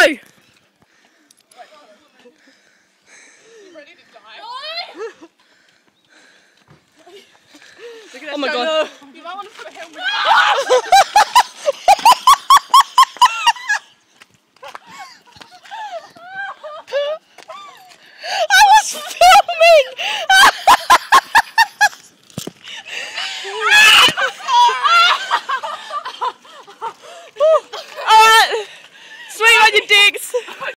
Ready to die? Oh my god. You might want to put a helmet on.